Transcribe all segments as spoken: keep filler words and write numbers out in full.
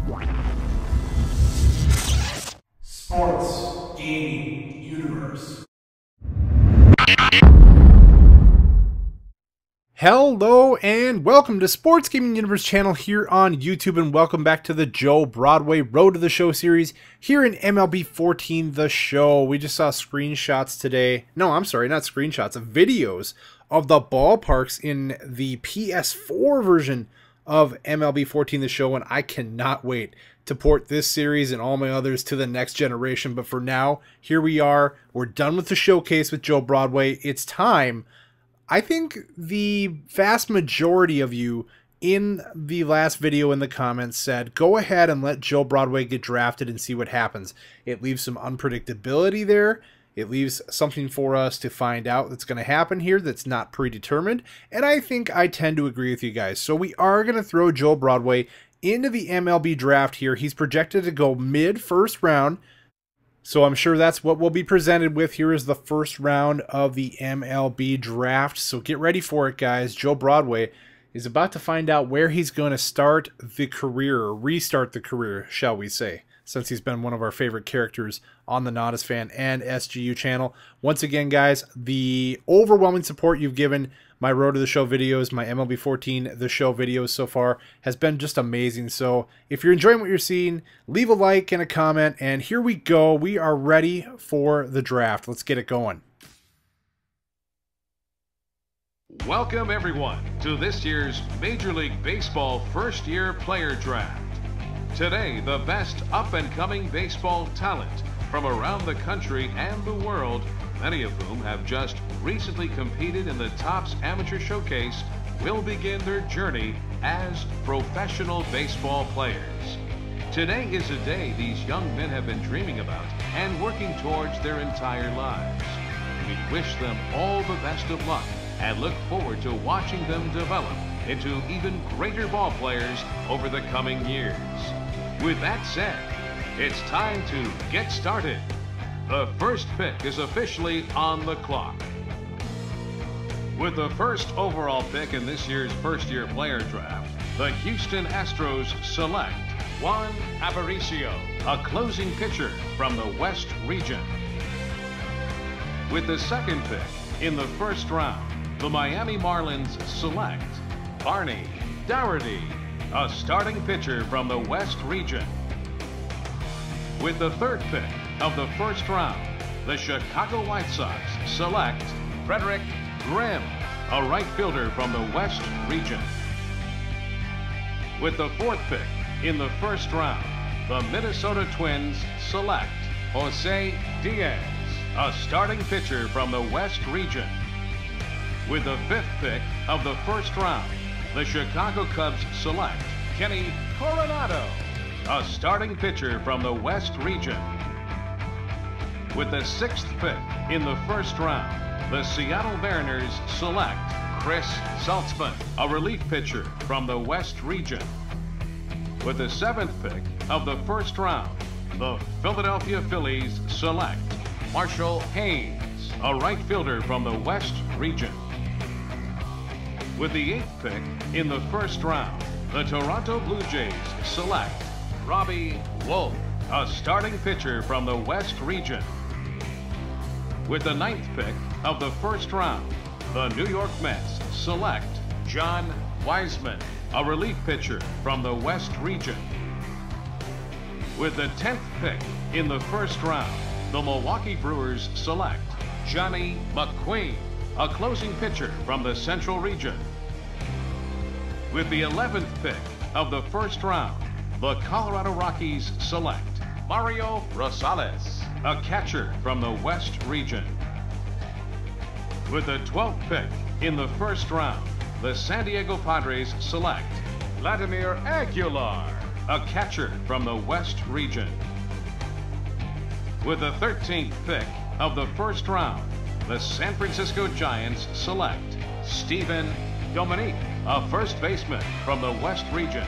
Sports Gaming Universe. Hello and welcome to Sports Gaming Universe channel here on YouTube, and welcome back to the Joe Broadway Road to the Show series here in M L B fourteen The Show. We just saw screenshots today. No, I'm sorry, not screenshots, of videos of the ballparks in the P S four version of M L B fourteen The Show, and I cannot wait to port this series and all my others to the next generation. But for now, here we are. We're done with the showcase with Joe Broadway. It's time. I think the vast majority of you in the last video in the comments said, go ahead and let Joe Broadway get drafted and see what happens. It leaves some unpredictability there. It leaves something for us to find out that's going to happen here that's not predetermined. And I think I tend to agree with you guys. So we are going to throw Joe Broadway into the M L B draft here. He's projected to go mid-first round. So I'm sure that's what we'll be presented with. Here is the first round of the M L B draft. So get ready for it, guys. Joe Broadway is about to find out where he's going to start the career, or restart the career, shall we say, since he's been one of our favorite characters on the Not As Fan and S G U channel. Once again, guys, the overwhelming support you've given my Road to the Show videos, my M L B fourteen The Show videos so far has been just amazing. So if you're enjoying what you're seeing, leave a like and a comment, and here we go. We are ready for the draft. Let's get it going. Welcome, everyone, to this year's Major League Baseball first-year player draft. Today, the best up-and-coming baseball talent from around the country and the world, many of whom have just recently competed in the Topps Amateur Showcase, will begin their journey as professional baseball players. Today is a day these young men have been dreaming about and working towards their entire lives. We wish them all the best of luck and look forward to watching them develop into even greater ball players over the coming years. With that said, it's time to get started. The first pick is officially on the clock. With the first overall pick in this year's first-year player draft, the Houston Astros select Juan Aparicio, a closing pitcher from the West region. With the second pick in the first round, the Miami Marlins select Barney Dougherty, a starting pitcher from the West region. With the third pick of the first round, the Chicago White Sox select Frederick Grimm, a right fielder from the West region. With the fourth pick in the first round, the Minnesota Twins select Jose Diaz, a starting pitcher from the West region. With the fifth pick of the first round, the Chicago Cubs select Kenny Coronado, a starting pitcher from the West region. With the sixth pick in the first round, the Seattle Mariners select Chris Saltzman, a relief pitcher from the West region. With the seventh pick of the first round, the Philadelphia Phillies select Marshall Haynes, a right fielder from the West region. With the eighth pick in the first round, the Toronto Blue Jays select Robbie Wolf, a starting pitcher from the West region. With the ninth pick of the first round, the New York Mets select John Wiseman, a relief pitcher from the West region. With the tenth pick in the first round, the Milwaukee Brewers select Johnny McQueen, a closing pitcher from the Central region. With the eleventh pick of the first round, the Colorado Rockies select Mario Rosales, a catcher from the West region. With the twelfth pick in the first round, the San Diego Padres select Vladimir Aguilar, a catcher from the West region. With the thirteenth pick of the first round, the San Francisco Giants select Stephen Dominique, a first baseman from the West region.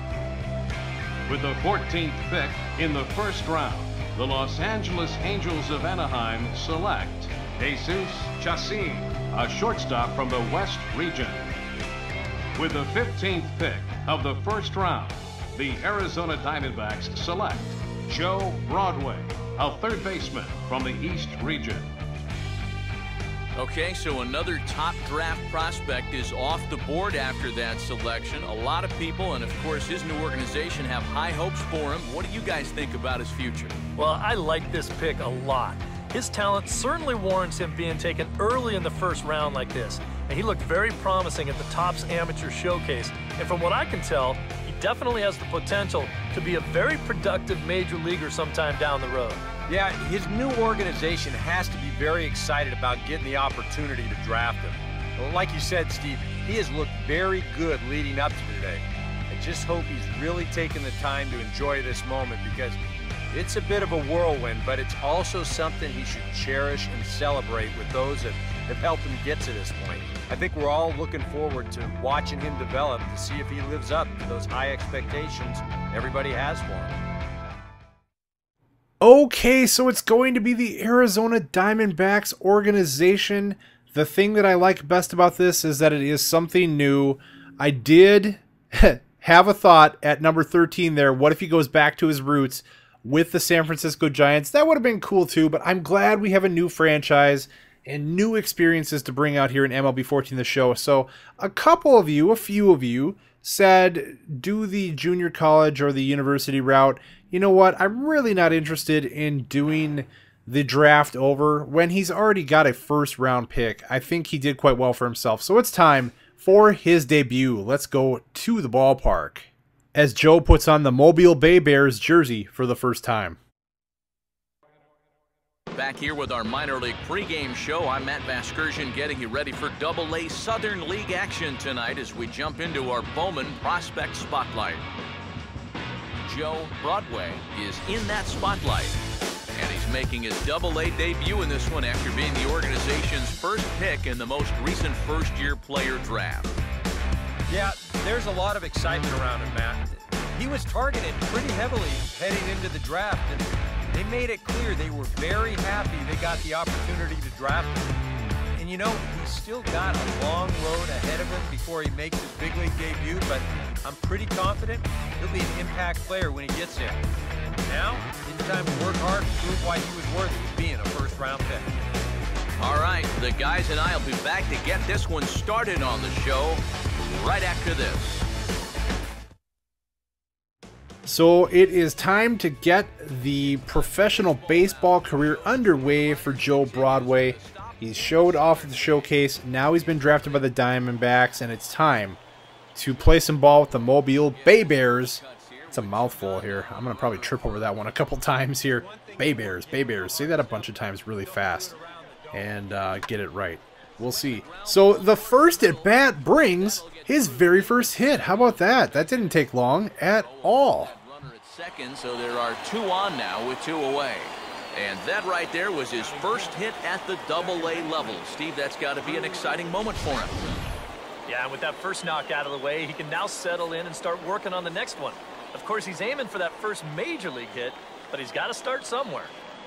With the fourteenth pick in the first round, the Los Angeles Angels of Anaheim select Jesus Chacin, a shortstop from the West region. With the fifteenth pick of the first round, the Arizona Diamondbacks select Joe Broadway, a third baseman from the East region. Okay, so another top draft prospect is off the board after that selection. A lot of people, and of course his new organization, have high hopes for him. What do you guys think about his future? Well, I like this pick a lot. His talent certainly warrants him being taken early in the first round like this. And he looked very promising at the Topps Amateur Showcase. And from what I can tell, he definitely has the potential to be a very productive major leaguer sometime down the road. Yeah, his new organization has to be very excited about getting the opportunity to draft him. Well, like you said, Steve, he has looked very good leading up to today. I just hope he's really taken the time to enjoy this moment, because it's a bit of a whirlwind, but it's also something he should cherish and celebrate with those that have helped him get to this point. I think we're all looking forward to watching him develop to see if he lives up to those high expectations everybody has for him. Okay, so it's going to be the Arizona Diamondbacks organization. The thing that I like best about this is that it is something new. I did have a thought at number thirteen there. What if he goes back to his roots with the San Francisco Giants? That would have been cool too, but I'm glad we have a new franchise and new experiences to bring out here in M L B fourteen, the show. So a couple of you, a few of you, said do the junior college or the university route. You know what? I'm really not interested in doing the draft over when he's already got a first round pick. I think he did quite well for himself. So it's time for his debut. Let's go to the ballpark as Joe puts on the Mobile Bay Bears jersey for the first time. Back here with our minor league pregame show, I'm Matt Vasgersian, getting you ready for Double A Southern League action tonight as we jump into our Bowman Prospect Spotlight. Joe Broadway is in that spotlight, and he's making his Double A debut in this one after being the organization's first pick in the most recent first-year player draft. Yeah, there's a lot of excitement around him, Matt. He was targeted pretty heavily heading into the draft, and they made it clear they were very happy they got the opportunity to draft him. And you know, he's still got a long road ahead of him before he makes his big league debut, but I'm pretty confident he'll be an impact player when he gets there. Now, it's time to work hard and prove why he was worthy of being a first-round pick. All right, the guys and I will be back to get this one started on the show right after this. So it is time to get the professional baseball career underway for Joe Broadway. He's showed off at the showcase. Now he's been drafted by the Diamondbacks, and it's time to play some ball with the Mobile Bay Bears. It's a mouthful here. I'm going to probably trip over that one a couple times here. Bay Bears, Bay Bears. Say that a bunch of times really fast and uh, get it right. We'll see. So the first at bat brings his very first hit. How about that? That didn't take long at all. Runner at second, so there are two on now with two away. And that right there was his first hit at the Double A level. Steve, that's got to be an exciting moment for him. Yeah, and with that first knock out of the way, he can now settle in and start working on the next one. Of course, he's aiming for that first major league hit, but he's got to start somewhere.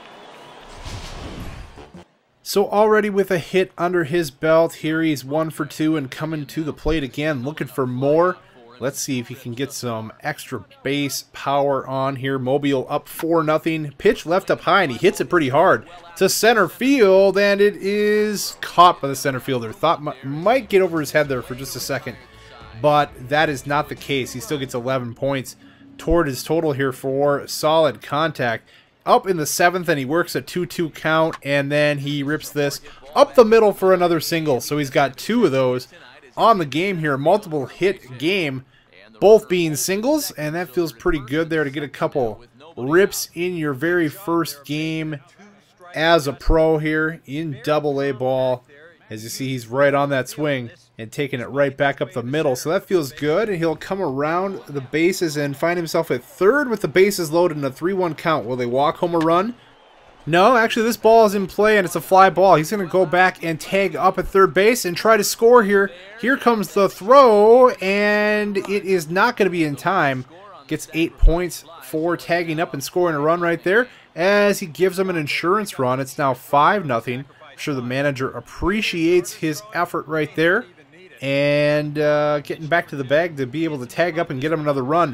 So already with a hit under his belt, here he's one for two and coming to the plate again, looking for more. Let's see if he can get some extra base power on here. Mobile up four nothing. Pitch left up high, and he hits it pretty hard to center field, and it is caught by the center fielder. Thought might get over his head there for just a second, but that is not the case. He still gets eleven points toward his total here for solid contact. Up in the seventh, and he works a two two count, and then he rips this up the middle for another single. So he's got two of those on the game here, multiple hit game, both being singles, and that feels pretty good there to get a couple rips in your very first game as a pro here in Double A ball. As you see, he's right on that swing and taking it right back up the middle, so that feels good. And he'll come around the bases and find himself at third with the bases loaded in a three one count. Will they walk home a run? No, actually this ball is in play and it's a fly ball. He's going to go back and tag up at third base and try to score here. Here comes the throw, and it is not going to be in time. Gets eight points for tagging up and scoring a run right there as he gives him an insurance run. It's now five nothing. I'm sure the manager appreciates his effort right there, and uh, getting back to the bag to be able to tag up and get him another run.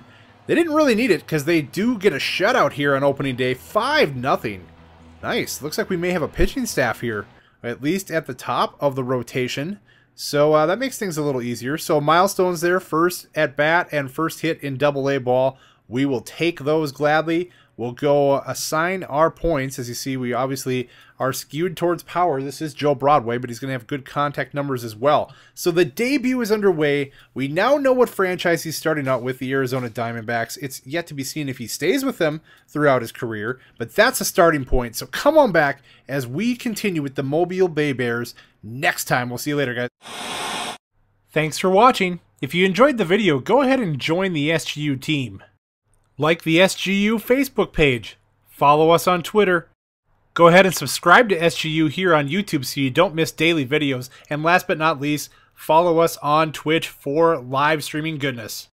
They didn't really need it because they do get a shutout here on opening day, five nothing. Nice. Looks like we may have a pitching staff here, at least at the top of the rotation. So uh, that makes things a little easier. So milestones there, first at bat and first hit in double A ball. We will take those gladly. We'll go assign our points. As you see, we obviously are skewed towards power. This is Joe Broadway, but he's going to have good contact numbers as well. So the debut is underway. We now know what franchise he's starting out with, the Arizona Diamondbacks. It's yet to be seen if he stays with them throughout his career, but that's a starting point. So come on back as we continue with the Mobile Bay Bears next time. We'll see you later, guys. Thanks for watching. If you enjoyed the video, go ahead and join the S G U team. Like the S G U Facebook page. Follow us on Twitter. Go ahead and subscribe to S G U here on YouTube so you don't miss daily videos. And last but not least, follow us on Twitch for live streaming goodness.